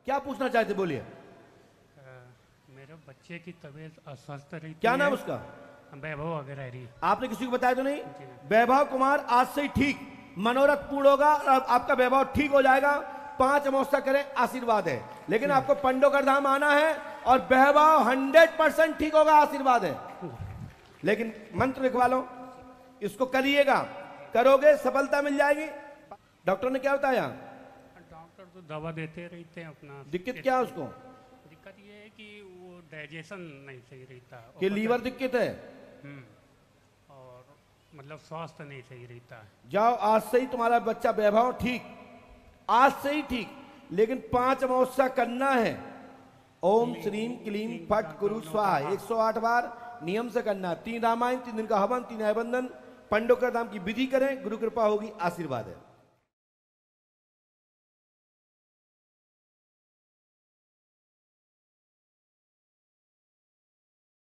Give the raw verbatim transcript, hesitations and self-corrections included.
क्या पूछना चाहते, बोलिए। मेरे बच्चे की तबीयत अस्वस्थ रही। क्या नाम उसका? वैभव वगैरह रही। आपने किसी को बताया तो नहीं? वैभव कुमार आज से ही ठीक, मनोरथ पूर्ण होगा और आपका वैभव ठीक हो जाएगा। पांच अमावस्या करें, आशीर्वाद है। लेकिन आपको पंडोकर धाम आना है और वैभव हंड्रेड परसेंट ठीक होगा, आशीर्वाद है। लेकिन मंत्र लिखवा लो, इसको करिएगा, करोगे सफलता मिल जाएगी। डॉक्टर ने क्या बताया? डॉक्टर तो दवा देते रहते हैं अपना। दिक्कत क्या है उसको? दिक्कत ये है कि वो डाइजेशन नहीं सही रहता कि लीवर दिक्कत है और मतलब स्वास्थ्य नहीं सही रहता। जाओ, आज से ही तुम्हारा बच्चा वैभव ठीक, आज से ही ठीक। लेकिन पांच अमावस्या करना है। ओम श्रीम क्लीम फट कुरु स्वाहा एक सौ आठ बार नियम से करना। तीन रामायण, तीन दिन का हवन, तीन अभिवंदन, पंडोकर धाम की विधि करें, गुरु कृपा होगी, आशीर्वाद है।